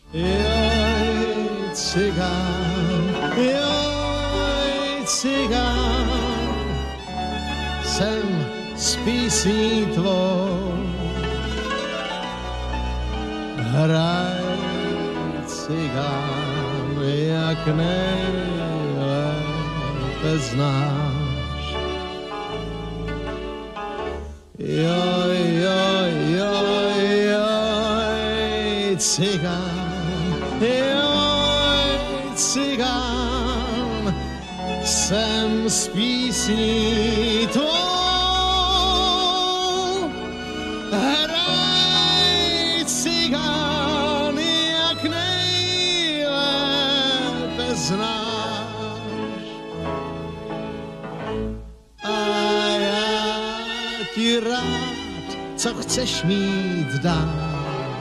Joj, cigán, jsem s písní tvou. Hraj, cigán, jak nejlépe znáš. Joj, joj, joj, joj, cigán, joj, cigán, jsem s písní tvou. Hraj, cigán, jak nejlépe znáš. A já ti rád, co chceš mít dát.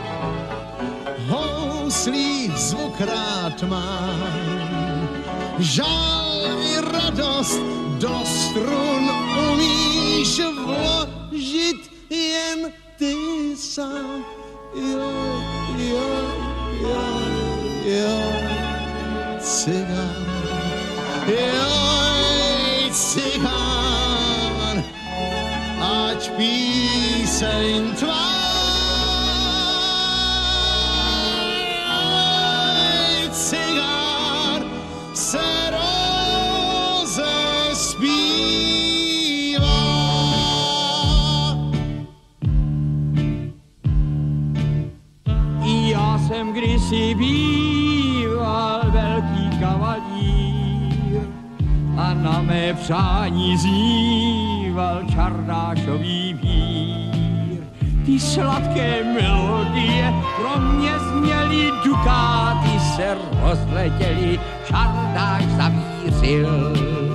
Houslí zvuk rád mám, žál i radost do strun umíš vložit jen ty sám. Jo, jo, jo, jo, cigán, joj, cigán, ať píseň tvá. Cigán se rozespívá. Já jsem kdysi býval velký kavalír a na mé přání zníval čardášový vír. Ty sladké melodie pro mě zněly, dukáty se rozletěly, čardáš zavířil.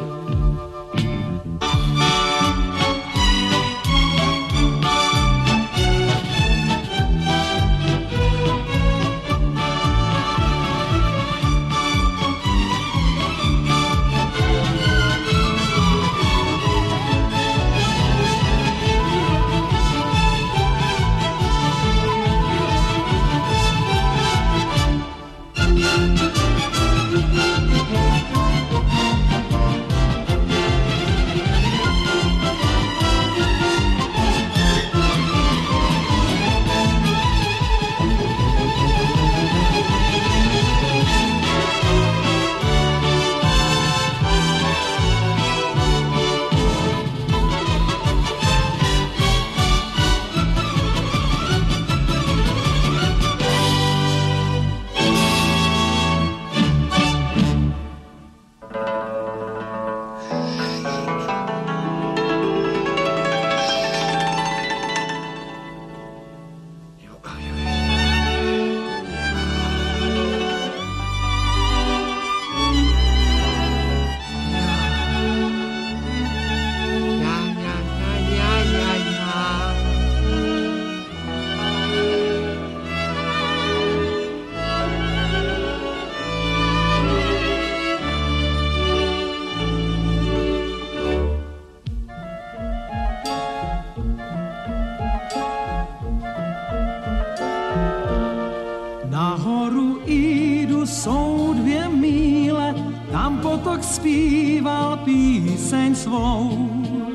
Nahoru jdu, jsou 2 míle, tam potok zpíval píseň svou.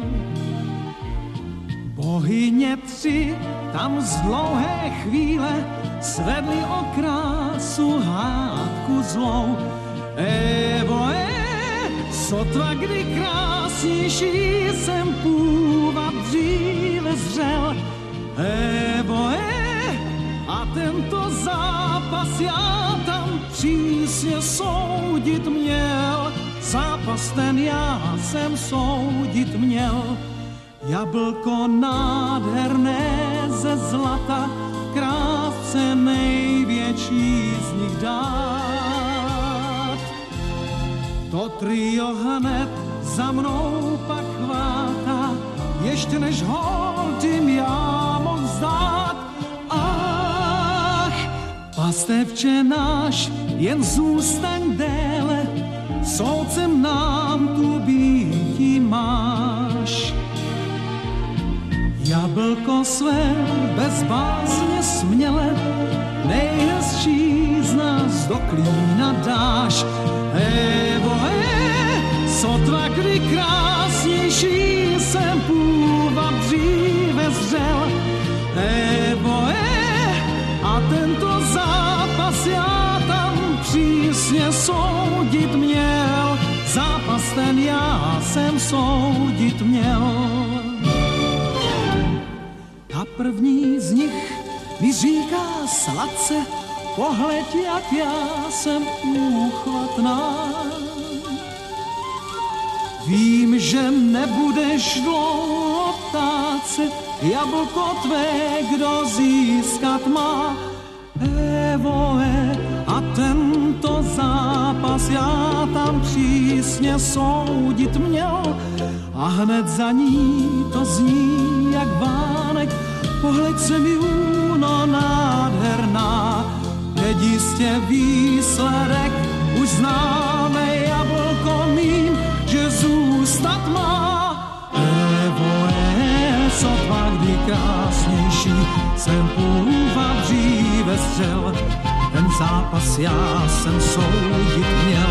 Bohyně 3 tam z dlouhé chvíle svedli o krásu hádku zlou. Evo, sotva kdy krásnější jsem půvab dříve zřel. Evo, a tento zápas já tam přísně soudit měl. Zápas ten já jsem soudit měl. Jablko nádherné ze zlata, krásce největší z nich dát. To trio hned za mnou pak chvátá, ještě než hold jim já mohl vzdát. Ach, pastevče náš, jen zůstaň déle, soudcem nám tu býti máš. Jablko své bez bázně směle, nejhezčí z do klína dáš. Evo, sotva kdy krásnější jsem půvab dříve zřel. Evo, a tento zápas já tam přísně soudit měl. Zápas ten já jsem soudit měl. A první z nich mi říká sladce, pohled, jak já jsem úchvatná. Vím, že nebudeš dlouho ptát se, jablko tvé kdo získat má. Evo, a tento zápas já tam přísně soudit měl. A hned za ní to zní jak vánek, pohled se mi no nádherná. Teď jistě výsledek už známe, jablko mým, že zůstat má. Evo, sotva kdy krásnější jsem půvab dříve střel. Ten zápas já jsem soudit měl.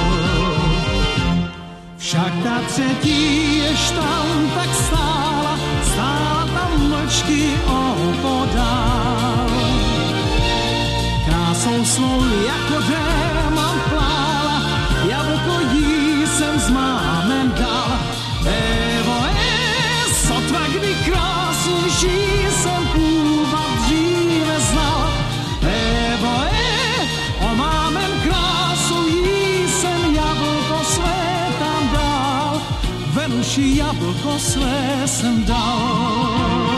Však ta třetí, jež tam tak stála tam mlčky opodál. Krásou svou jako démon plála, jablko jí jsem s mámem dal. Evo, sotva kdy krásnější jsem půvab dříve znal. Evo, o mámem krásu jí jsem jablko své tam dal. Venuši jablko své jsem dal.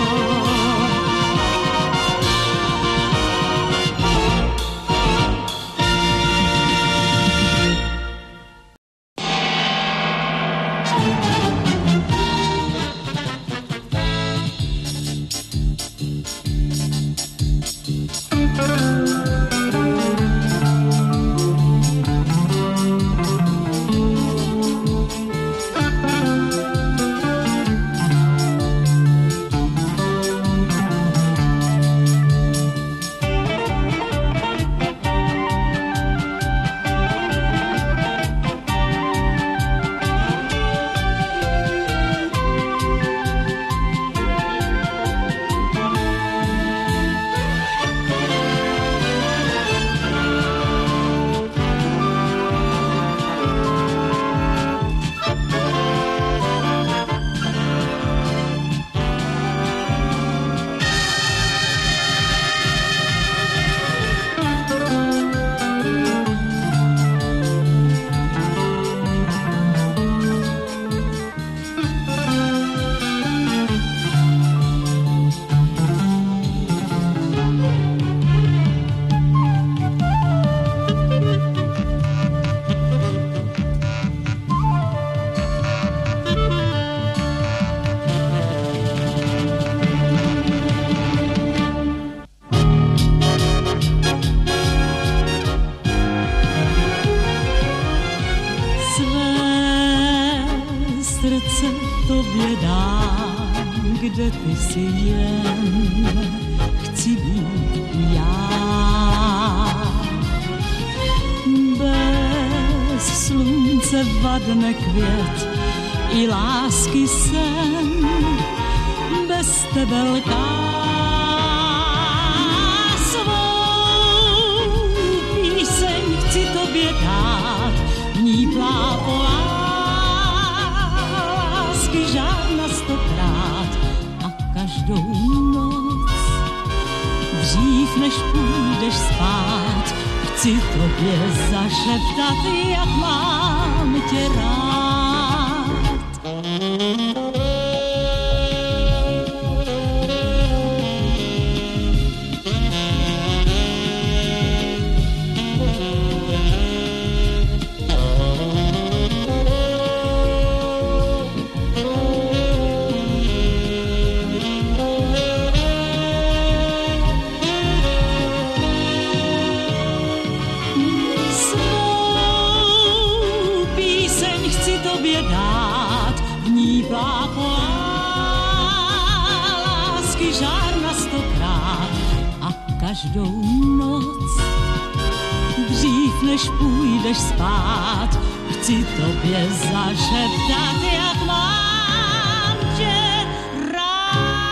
Kde ty si jen, chci být já. Bez slunce vadne květ i lásky sen, bez tebe lká. Svou píseň chci tobě dát, v ní plápo lásky žádna stokrát. Každou noc, dřív než půjdeš spát, chci tobě zašeptat, jak mám tě rád. Každou noc, dřív než půjdeš spát, chci tobě zašeptat, jak mám tě rád.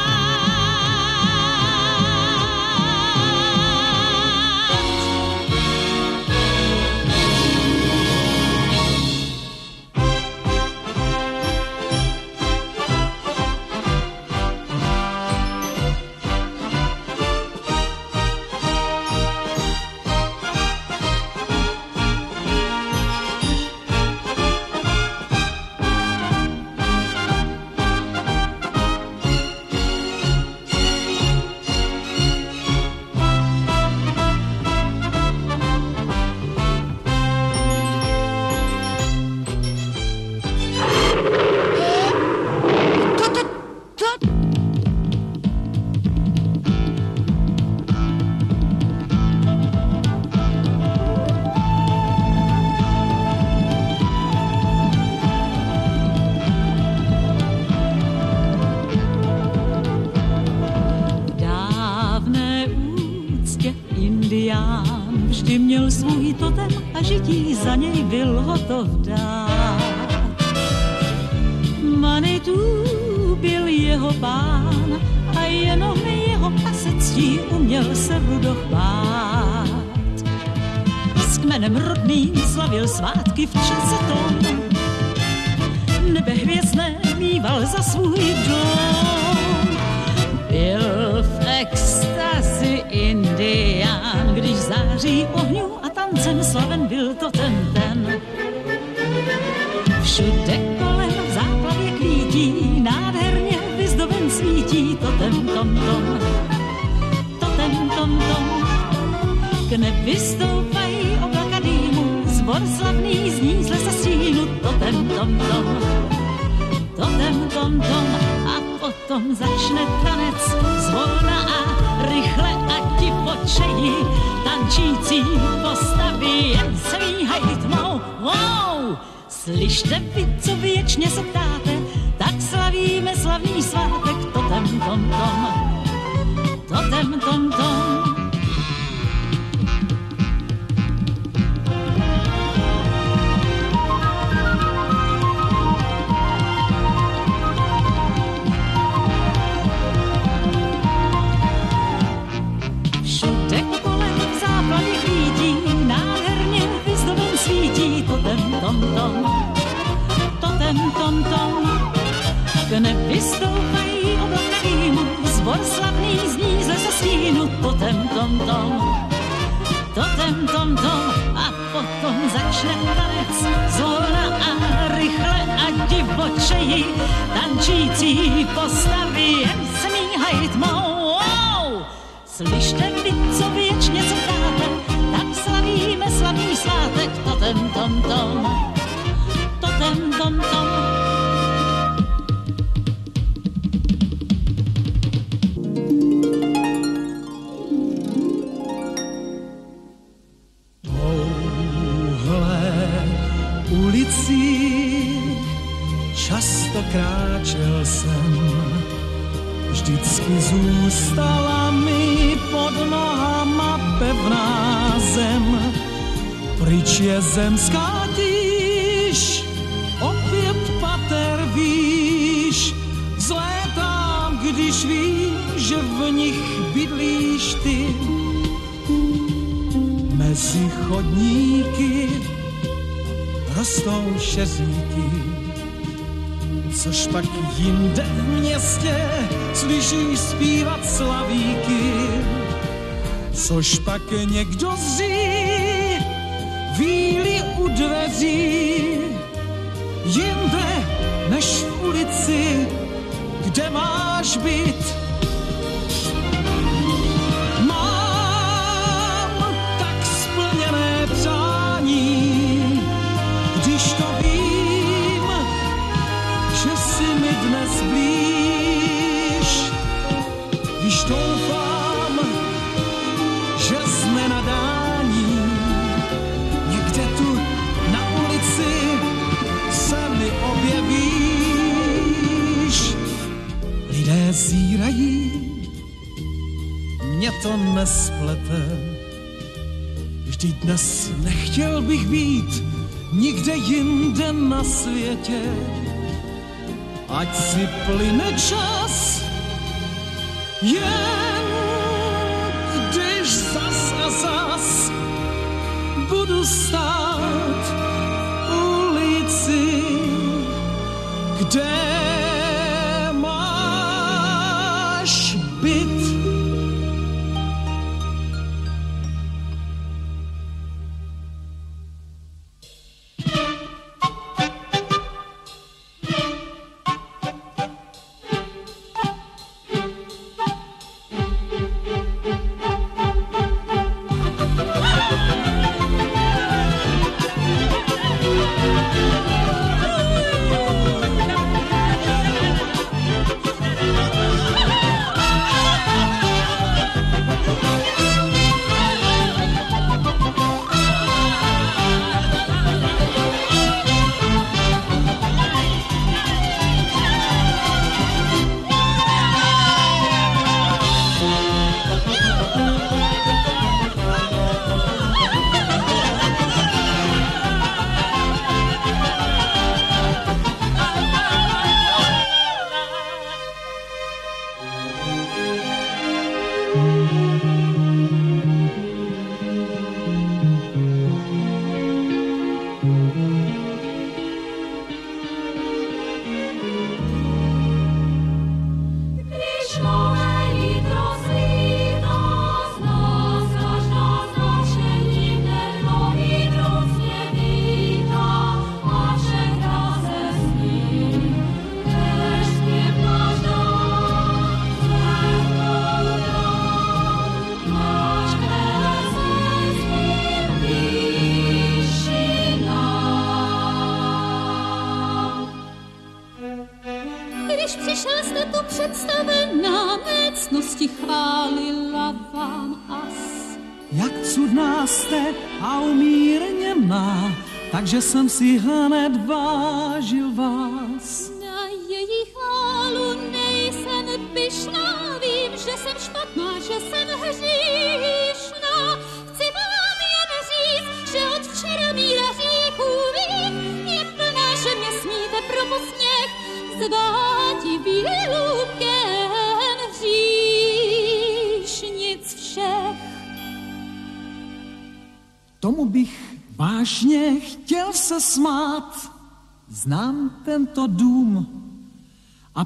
Vždy měl svůj totem a žití za něj byl hotov dát. Manitou byl jeho pán a jenom jeho pasectí uměl se Rudolf bát. S kmenem rodným slavil svátky v čase tom, nebe hvězdné mýval za svůj dom. Byl v extazi indián, když září ohňů a tancem slaven byl totem ten. Všude kolem v záplavě kvítí, nádherně vyzdoben svítí totem tom tom. Totem tom tom. K nebi stoupají oblaka dýmu, zbor slavný zní z lesa stínu totem tom tom. Totem tom tom. A potom začne tanec zvolna a rychle a ti počejí tančící postavy jen se míhají tmou. Wow! Slyšte vy, co věčně se ptáte, tak slavíme slavný svátek totem tom tom. Totem tom tom. Totem tom tom. K nebi stoupají oblaka dýmu, zbor slavný zní z lesa stínu totem tom tom. Totem tom tom. A potom začne tanec zvolna a rychle a divočeji tančící postavy jen se míhají tmou. Wow! Slyšte vy, co věčně se ptáte, tak slavíme slavný svátek totem tom tom. Totem tom tom. Touhle ulicí často kráčel jsem, vždycky zůstala mi pod nohama pevná zem. Pryč je zemská tíž, opět pater výš, vzlétám, když vím, že v nich bydlíš ty. Mezi chodníky rostou šeříky, což pak jinde v městě slyšíš zpívat slavíky, což pak někdo zří víly u dveří, jinde než v ulici, kde máš byt. Mám tak splněné přání, když to vím, že si mi dnes blíž, když doufám, že z nenadání někde tu na ulici se mi objevíš. Lidé zírají, mě to nesplete, Vždyť dnes nechtěl bych být nikde jinde na světě. Ať si plyne čas, jen když zas a zas budu stát v ulici, kde máš byt. Takže jsem si hned vážil vás. Na její chválu nejsem pyšná, vím, že jsem špatná, že jsem hříšná. Chci vám jen říct, že od včera míra hříchů je plná, že mě smíte pro posměch zvát výlukem hříšnic všech. Tomu bych vážně chtěl se smát, znám tento dům a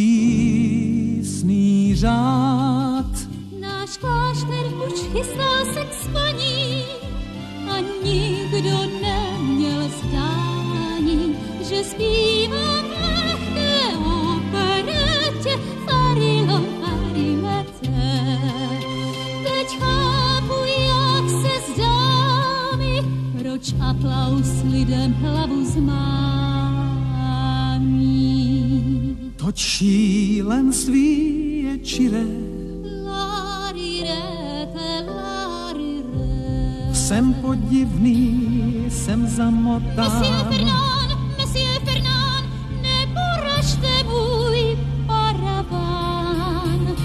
přísný řád. Náš klášter už chystá se k spaní a nikdo neměl zdání, že zpívám lehké operetě Farilo Farimete. Teď chápu, jak se zdá, proč aplaus lidem hlavu zmámí. To šílenství je čiré. Jsem podivný, jsem zamotán. Monsieur Fernand, neporažte můj paraván.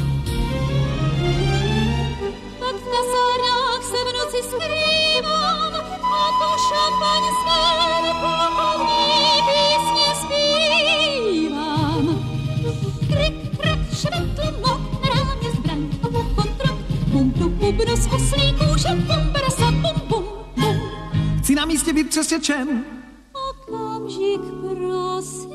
Pak v kasárnách se v noci skrývám a po šampaňské plukovní písně zpívám. Krik, krak, švetl, mok, na rámě zbraň a pokontrok. Bum, bum, bubnu z oslí kůže, bum, brasa, bum, bum, bum. Chci na místě být přesvědčen. Okamžik, prosím.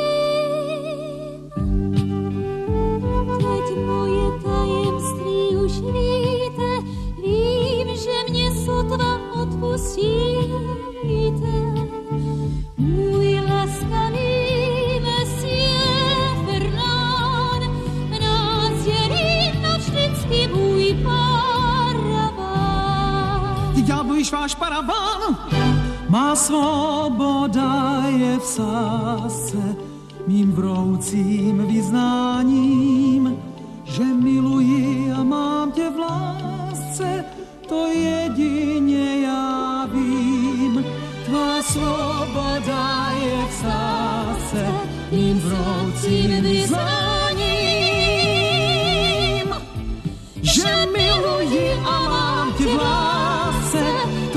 Teď moje tajemství už víte, vím, že mě sotva odpustíte. Můj laskavý Monsieur Fernand, nás dělí navždycky můj paraván. Ty ďábuješ váš paraván, má svoboda je v sásce, mým vroucím vyznáním, že miluji a mám tě v lásce, to jedině já vím. Tvá svoboda je v sásce, mým vroucím vyznáním, že miluji a mám tě v lásce,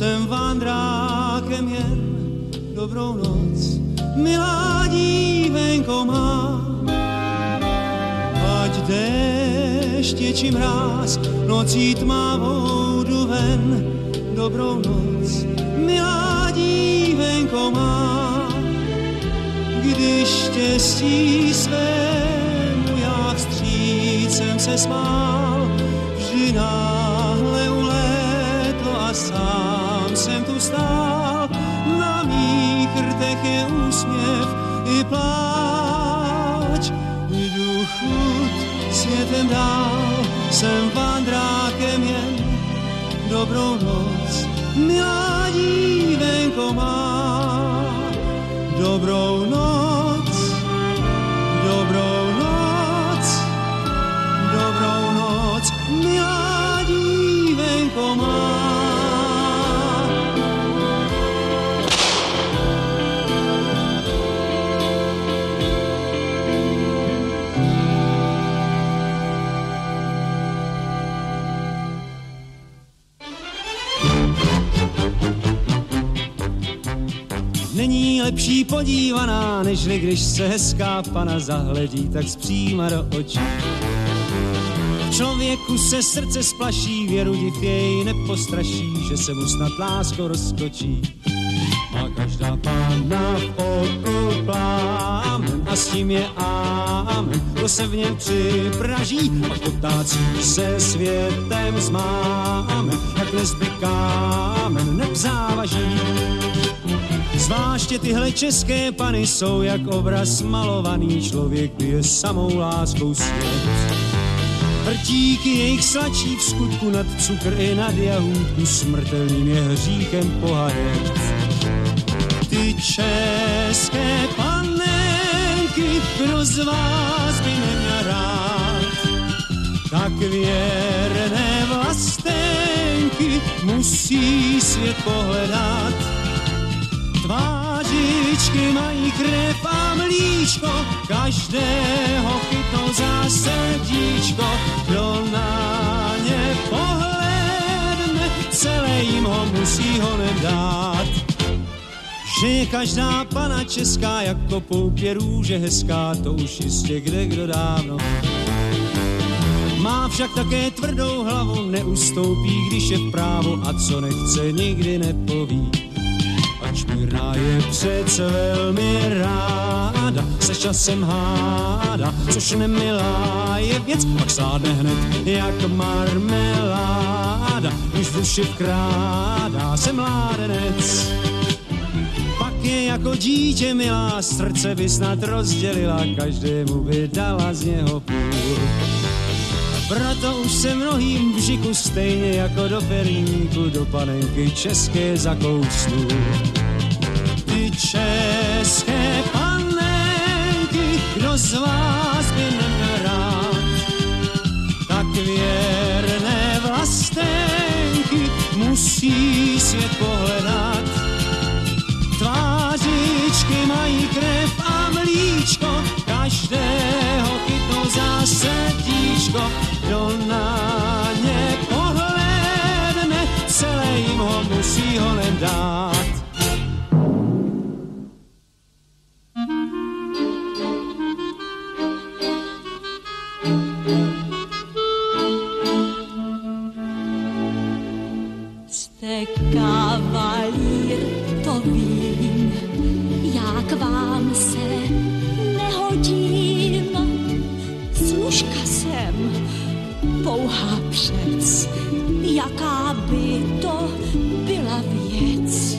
jsem vandrákem jen. Dobrou noc, milá dívenko má. Ať déště či mráz, nocí tmavou jdu ven. Dobrou noc, milá dívenko má. Když štěstí svému já vstříc jsem se smál, vždy náhle ulétlo a sám jsem tu stál. Na mých rtech je úsměv i pláč. Jdu chud světem dál, jsem vandrákem jen. Dobrou noc, milá dívenko má. Dobrou noc, dobrou noc, dobrou noc, milá dívenko má. Není lepší podívaná, nežli když se hezká pana zahledí tak zpříma do očí. V člověku se srdce splaší, věru div jej nepostraší, že se mu snad lásko roztočí. Má každá pána v oku plámen a s tím je ámen, kdo se v něm připraží, pak potácí se světem zmámen, jak nezby kámen nebzávaží. Zvláště tyhle české pany jsou jak obraz malovaný, člověk bije samou láskou svět. Vrtíky jejich slačí v skutku nad cukr i nad jahůdku, smrtelným je hříchem pohajet. Ty české panenky, kdo z vás by neměl rád, tak věrné vlastenky musí svět pohledat. Tvářičky mají krev a mlíčko, každého chytnou za srdíčko. Kdo na ně pohledne, celé jim ho musí honem dát. Že je každá pana česká jako poupě růže hezká, to už jistě kdo dávno. Má však také tvrdou hlavu, neustoupí, když je v právu, a co nechce, nikdy nepoví. Ač mírná je přece velmi ráda, se časem hádá, což nemilá je věc, pak sládne hned jak marmeláda, když v duši vkrádá se mládenec. Pak je jako dítě milá, srdce by snad rozdělila, každému by dala z něho půl. Proto už se mnohým v žiku stejně jako do perníku do panenky české zakousnu. Ty české panenky, kdo z vás by neměl rád, tak věrné vlastenky musí svět pohledat. Tvářičky mají krev a mlíčko, každého chytnou za srdíčko. Kdo na ně pohledne, celé jim ho musí honem dát. Jste kavalír, to vím, já k vám se nehodím. Služka jsem, pouhá přec, jaká by to byla věc.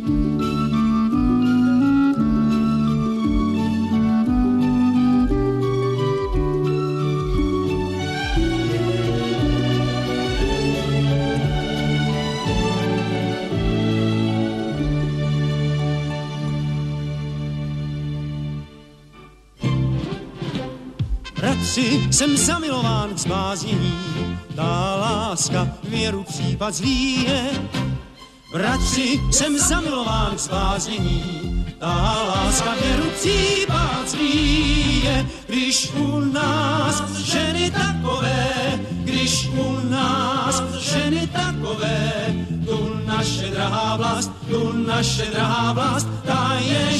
Bratři, jsem zamilován k zbáznění, ta láska věru případ zlý je. Bratři, jsem zamilován k zbáznění, ta láska věru případ zlý je. Když u nás ženy takové, když u nás ženy takové, tu na naše drahá vlast, ta je